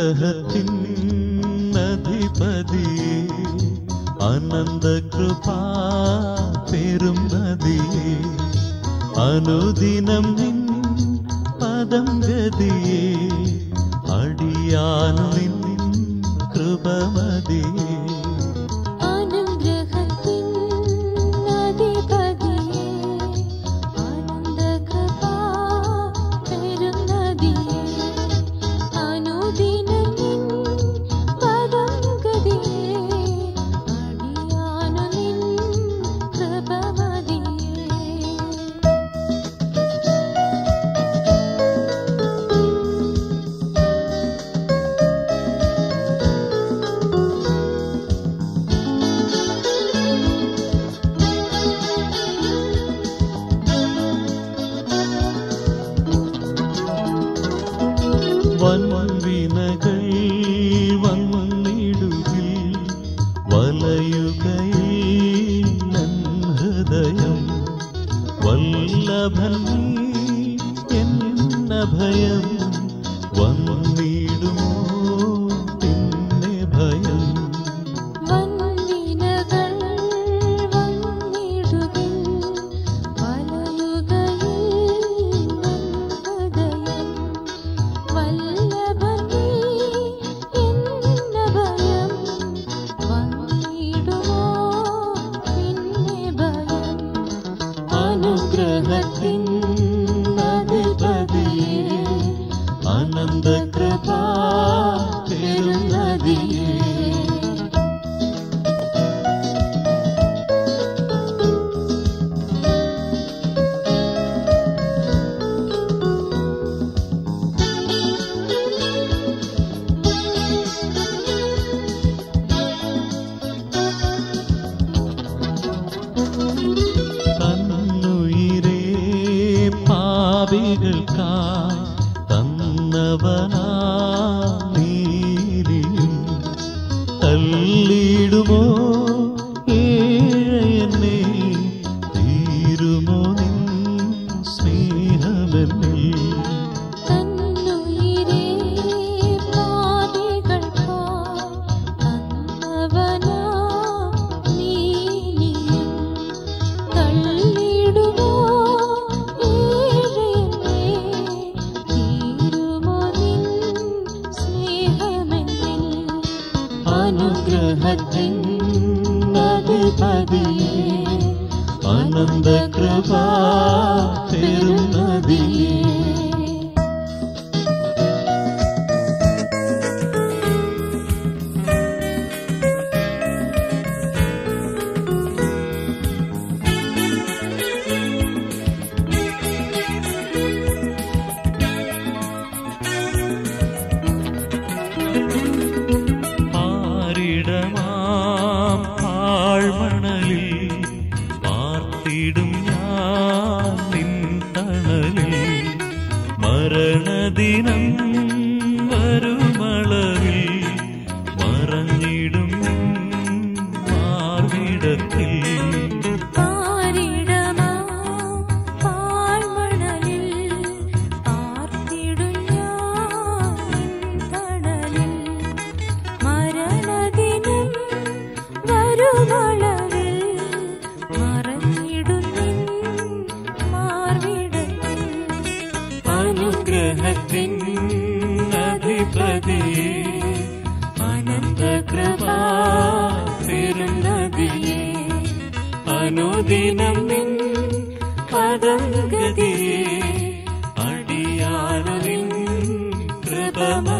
അനുഗ്രഹത്തിൻ അധിപതിയേ അനന്ത കൃപാ പെരും നദിയേ അനുദിനം നിൻ പദം ഗതിയേ അടിയാനു നിൻ കൃപമതിയേ വൻവിനകൾ വന്നിടുകിൽ വലയുകയിൽ നൻ ഹൃദയം വല്ലഭൻ എന്നഭയം വന്നിടുമോ പിന്നെ ഭയം അനുഗ്രഹത്തിൻ അധിപതിയേ അനന്ത കൃപാ പെരും നദിയേ പാപികൾക്കായി തന്നവനാ നീതിയും തള്ളിടുമോ ഏഴയനെ തീരുമോ നിൻ സ്നേഹമെന്നിൽ അനുഗ്രഹത്തിൻ അധിപതിയേ അനന്ത കൃപാ പെരും നദിയേ ആഴ്മണലിൽ പാർത്തിടും ഞാൻ നിൻ തണലിൽ മരണദിനം വരുമളവിൽ മറഞ്ഞിടും മാർവിടത്തിൽ അനുഗ്രഹത്തിൻ അധിപതിയേ അനന്ത കൃപാ പെരും നദിയേ അനുദിനം നിൻ പദം ഗതിയേ അടിയാനു നിൻ കൃപ